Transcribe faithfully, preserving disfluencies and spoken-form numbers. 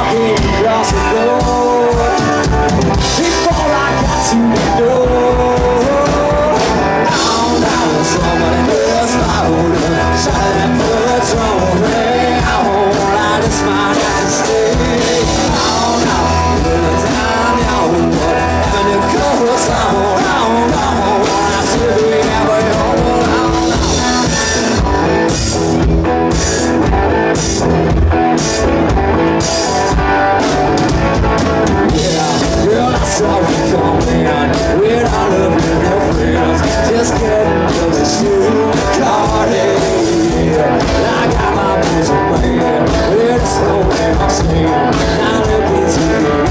walking across the road before I got to the door. Now, now, somebody else followed up, shouted at the patrol. Hey, I won't lie, this might have to stay. Now, now, good time, y'all, what happened to go somewhere? Now, now, I still be ever home. So we come in, we're not loving your friends, just getting to the shoe party. I got my boots on, man, we're just slowing my sleep. Now look into you.